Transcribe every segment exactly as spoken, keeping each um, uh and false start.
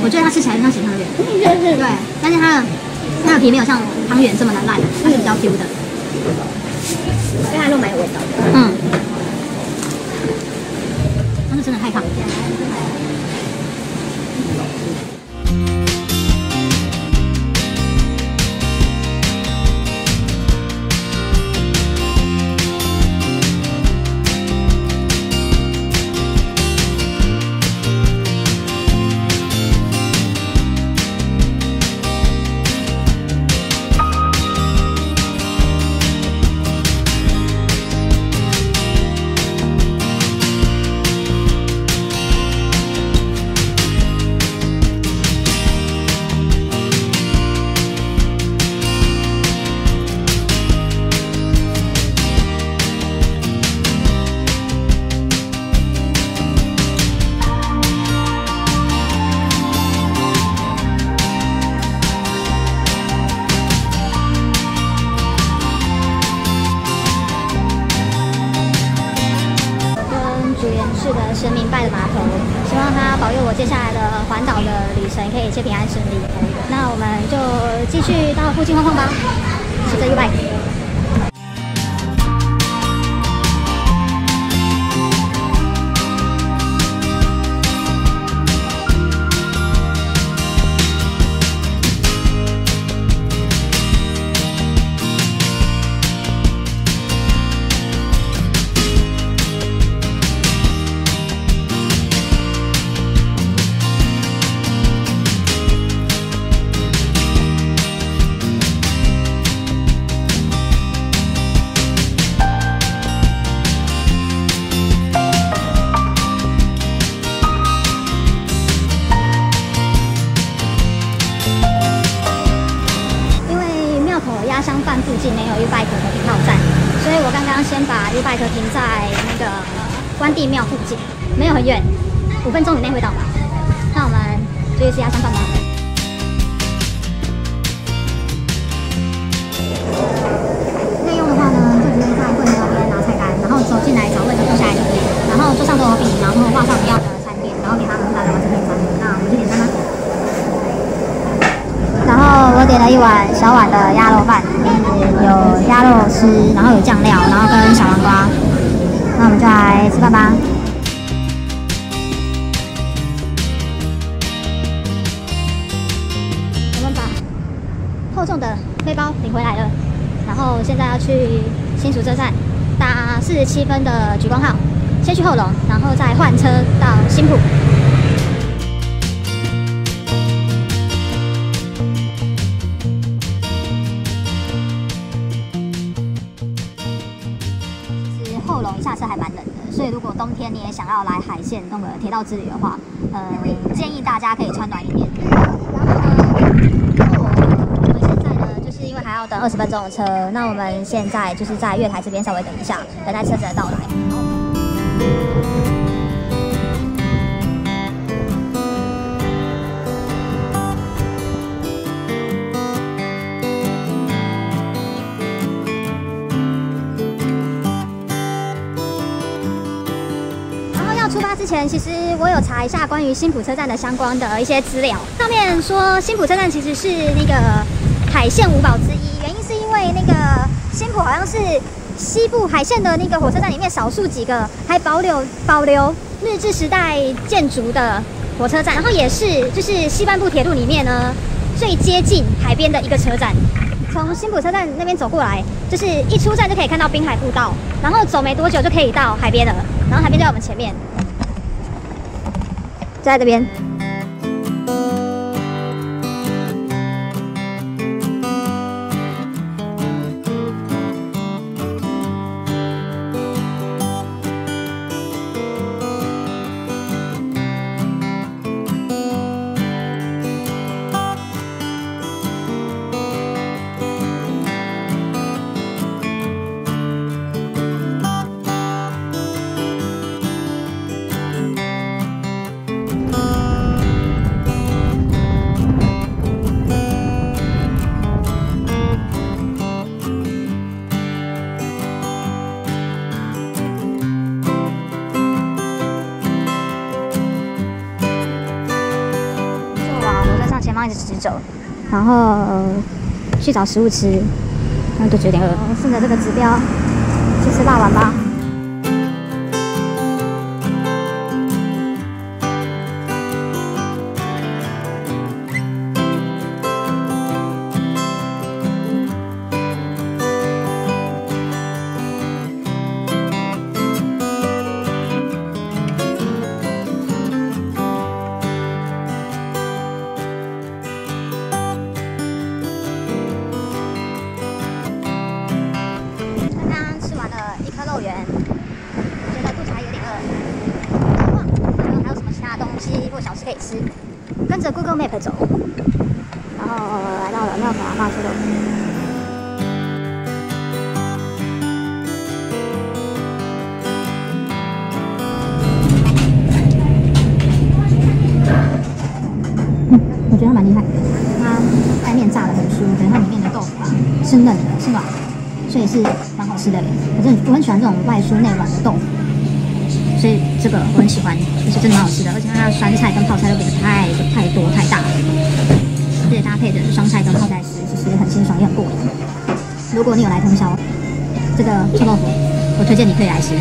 我觉得它吃起来像咸汤圆，对，但是它的它的皮没有像汤圆这么的烂，它是比较 Q 的，因为它肉蛮有味道的。嗯，但是真的太烫了。市的神明拜的码头，希望他保佑我接下来的环岛的旅程可以一切平安顺利。那我们就继续到附近晃晃吧，骑着 U bike。压箱饭附近没有 U bike 的停靠站，所以我刚刚先把 U bike 停在那个关帝庙附近，没有很远，五分钟以内会到吧。那我们就去吃压箱饭吧。内用的话呢，就直接在柜台那边拿菜单，然后走进来找位置坐下来就可以，然后桌上都有笔，然后画上你要的餐点，然后给他们他的完成点餐。那我们去点餐吧。然后我点了一碗小碗的鸭肉饭，有鸭肉丝，然后有酱料，然后跟小黄瓜。那我们就来吃饭吧。我们把厚重的背包领回来了，然后现在要去新竹车站搭四十七分的莒光号，先去后龙，然后再换车到新埔。后龙一下车还蛮冷的，所以如果冬天你也想要来海线那个铁道之旅的话，呃，建议大家可以穿暖一点。然后呢，我们现在呢，就是因为还要等二十分钟的车，那我们现在就是在月台这边稍微等一下，等待车子的到来。出发之前，其实我有查一下关于新埔车站的相关的一些资料。上面说新埔车站其实是那个海线五宝之一，原因是因为那个新埔好像是西部海线的那个火车站里面少数几个还保留保留日治时代建筑的火车站，然后也是就是西半部铁路里面呢最接近海边的一个车站。从新埔车站那边走过来，就是一出站就可以看到滨海步道，然后走没多久就可以到海边了，然后海边就在我们前面。就在这边。 一直直走，然后、呃、去找食物吃，那肚子有点饿，顺着这个指标去吃霸王吧。肉圆，我觉得肚子还有点饿，然后还有什么其他东西或小吃可以吃？跟着 Google Map 走，然后来到了庙口阿嬷吃肉。嗯，我觉得它蛮厉害的，它外面炸的很酥，可能它里面的豆腐啊是嫩的，是软的。所以是蛮好吃的，我真的我很喜欢这种外酥内软的豆腐，所以这个我很喜欢，而且真的蛮好吃的，而且它的酸菜跟泡菜都给的太太多太大了，而且搭配的双菜跟泡菜丝，其实很清爽也很过瘾。如果你有来通宵，这个臭豆腐，我推荐你可以来吃。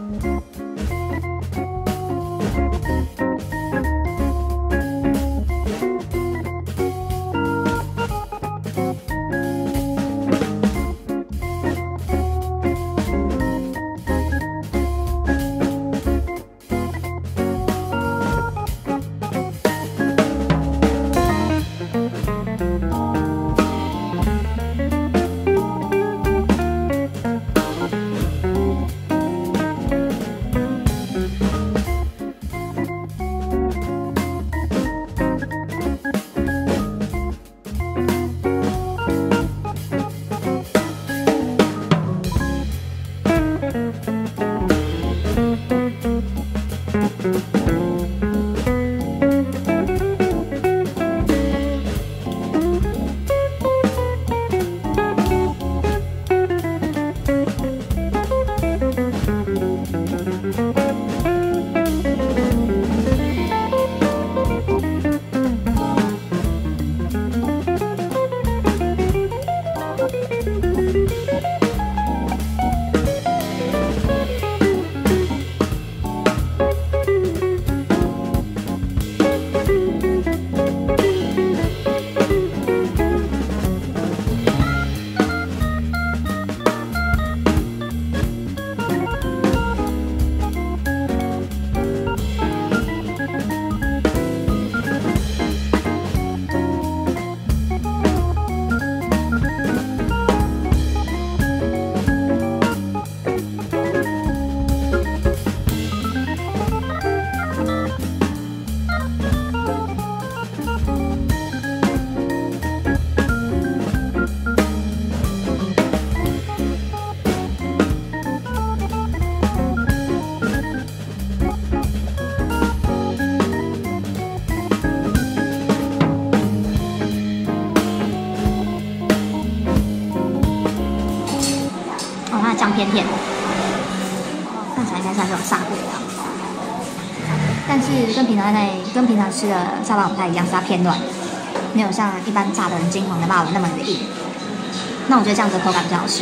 酱偏甜，看起来应该像这种砂锅一样，但是跟平常在跟平常吃的炸霸王不太一样，是它偏软，没有像一般炸的很金黄的霸王那么的硬。那我觉得这样子的口感比较好吃。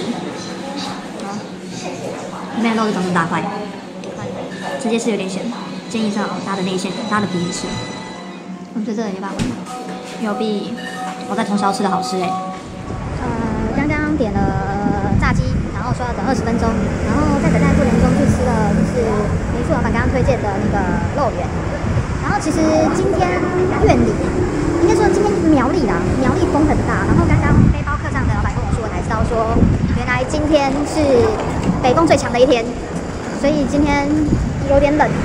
里面的肉就长这么大块，直接吃有点咸，建议上搭的内馅、搭的皮一起吃。我觉得这个也霸王有比我在通宵吃的好吃哎。呃，刚刚点了炸鸡。然后说要等二十分钟，然后在等待过程中去吃了就是民宿老板刚刚推荐的那个肉圆。然后其实今天苑里，应该说今天苗栗啦，苗栗风很大。然后刚刚背包客栈的老板跟我说，我才知道说，原来今天是北风最强的一天，所以今天有点冷。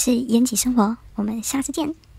是延吉生活，我们下次见。